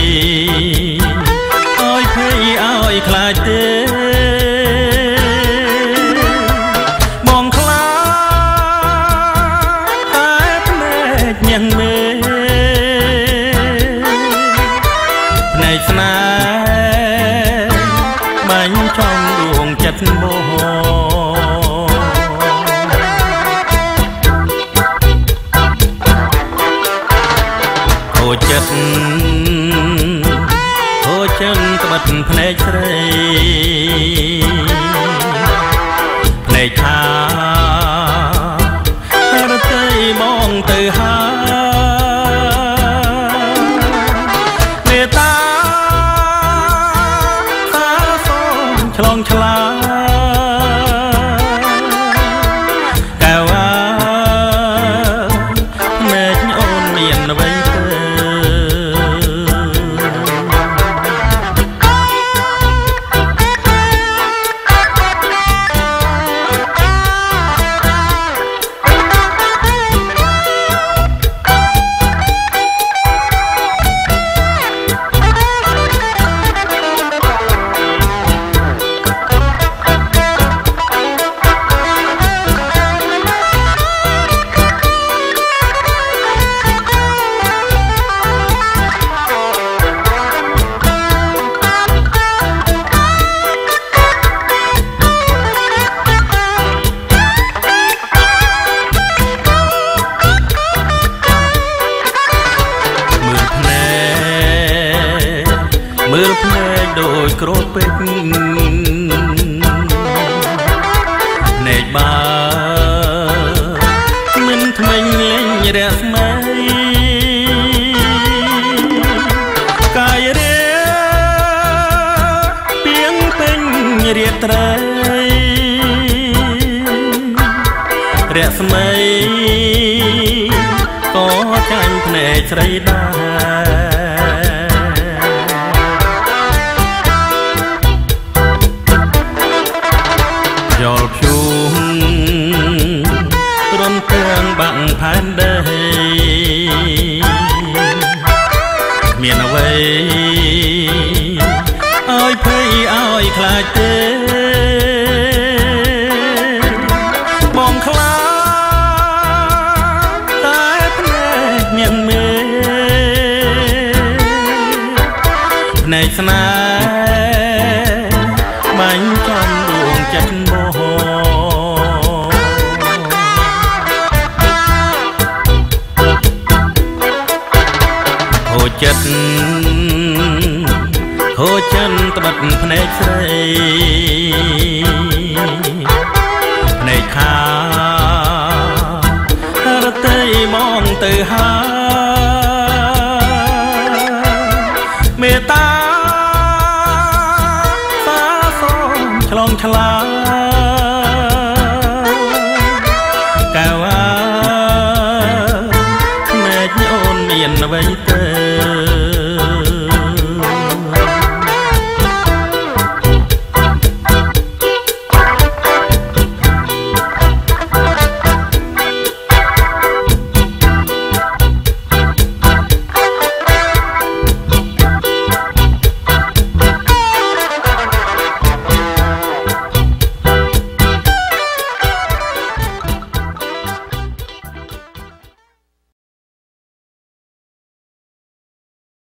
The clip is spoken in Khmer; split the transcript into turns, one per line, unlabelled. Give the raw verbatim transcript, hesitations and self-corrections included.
ឲ្យភ័យឲ្យខ្លាចទេបងខ្លាចតែភ្នែកញ៉ាំងមេភ្នែកស្នេហ៍បាញ់ចំដួងចិត្តបងហូរចិត្តហូរចិត្តក្បិតភ្នែកស្រីភ្នែកថារតីបងទៅហើយមេត្តាថាសូមឆ្លងឆ្លាកែវ៉ាភ្នែកអូនមានអ្វីមើលភ្នែកដូចក្រូចពេជ្រភ្នែកបើមិនថ្មិញលេងរស្មីកាយរាពីងពេញរាត្រីរស្មីក៏ចាញ់ភ្នែកស្រីដែរយល់ភ្ជុំរំទាំងបាក់ផែនដីមានអ្វីឲ្យភ័យឲ្យខ្លាចទេបងខ្លាចតែភ្នែកញ៉ាំងមេភ្នែកស្នេហ៍បាញ់ចំដួងចិត្តបងហូរចិត្តហូរចិត្តក្បិតភ្នែកស្រីភ្នែកខារតីបងទៅហើយមេត្តាឆ្លងឆ្លា